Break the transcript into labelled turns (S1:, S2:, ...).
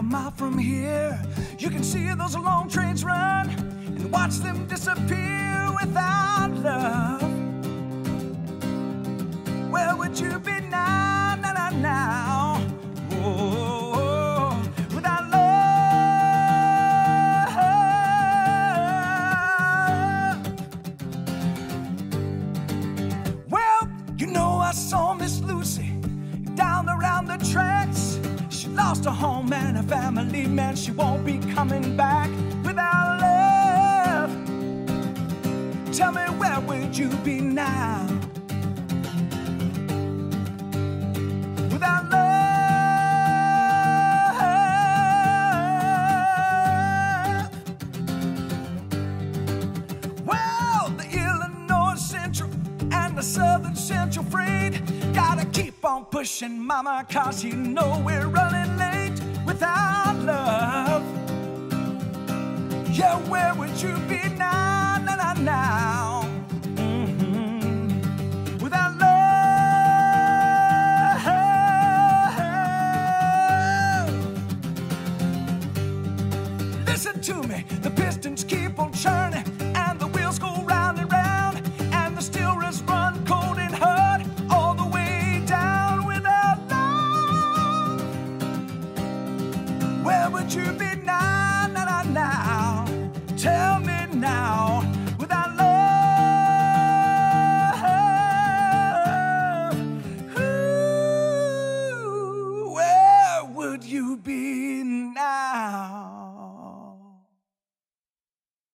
S1: a mile from here, you can see those long trains run and watch them disappear without love. Where would you be now, now, now, now? Oh, without love. Well, you know I saw Miss Lucy down around the tracks. She lost her home and her family, man, she won't be coming back without love. Tell me, where would you be now? Without love. Well, the Illinois Central and the Southern Central Freight gotta keep on pushing, mama, cause you know we're running late without love. Yeah, where would you be now, now, now, now? Without love. Listen to me, the pistons keep on churning.